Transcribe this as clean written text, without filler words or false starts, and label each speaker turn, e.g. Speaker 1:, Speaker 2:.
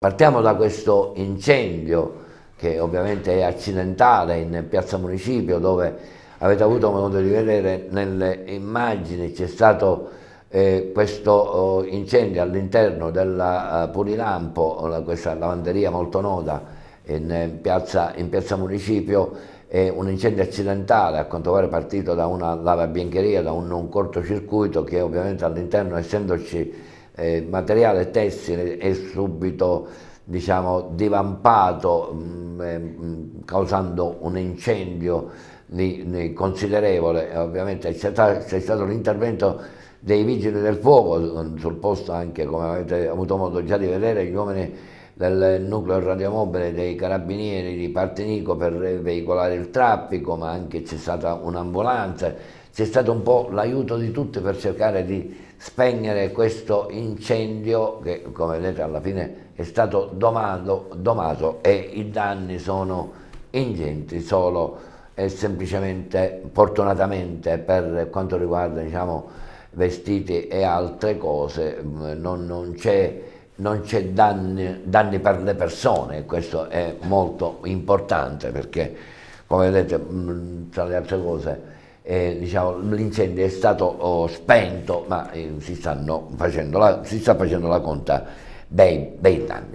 Speaker 1: Partiamo da questo incendio che ovviamente è accidentale in Piazza Municipio, dove avete avuto modo di vedere nelle immagini c'è stato questo incendio all'interno della Pulilampo, questa lavanderia molto nota in piazza Municipio. È un incendio accidentale, a quanto pare partito da una lavabiancheria, da un cortocircuito che ovviamente all'interno, essendoci materiale tessile, è subito, diciamo, divampato, causando un incendio considerevole. Ovviamente c'è stato l'intervento dei vigili del fuoco sul posto, anche come avete avuto modo già di vedere, gli uomini del nucleo radiomobile dei carabinieri di Partinico per veicolare il traffico, ma anche c'è stata un'ambulanza, c'è stato un po' l'aiuto di tutti per cercare di spegnere questo incendio che, come vedete, alla fine è stato domato e i danni sono ingenti solo e semplicemente, fortunatamente per quanto riguarda, diciamo, vestiti e altre cose, non c'è danni per le persone, e questo è molto importante perché, come vedete, tra le altre cose, diciamo, l'incendio è stato spento, ma si sta facendo la conta dei danni.